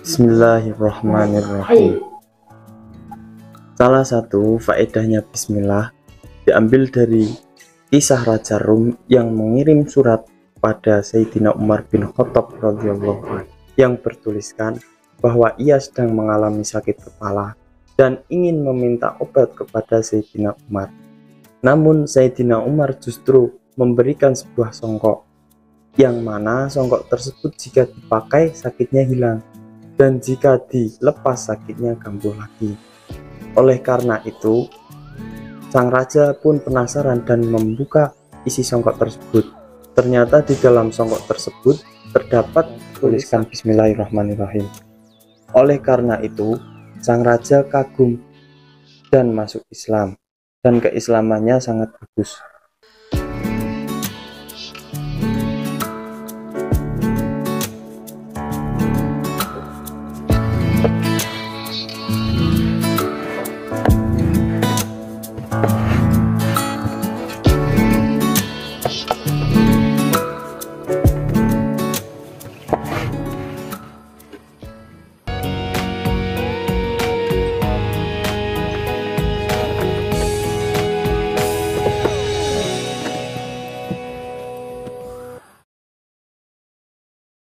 Bismillahirrahmanirrahim. Salah satu faedahnya bismillah diambil dari kisah Raja Rum yang mengirim surat pada Sayyidina Umar bin Khattab radhiyallahu anhu yang bertuliskan bahwa ia sedang mengalami sakit kepala dan ingin meminta obat kepada Sayyidina Umar. Namun Sayyidina Umar justru memberikan sebuah songkok, yang mana songkok tersebut jika dipakai sakitnya hilang, dan jika dilepas sakitnya kambuh lagi. Oleh karena itu, sang raja pun penasaran dan membuka isi songkok tersebut. Ternyata di dalam songkok tersebut terdapat tulisan Bismillahirrahmanirrahim. Oleh karena itu, sang raja kagum dan masuk Islam, dan keislamannya sangat bagus.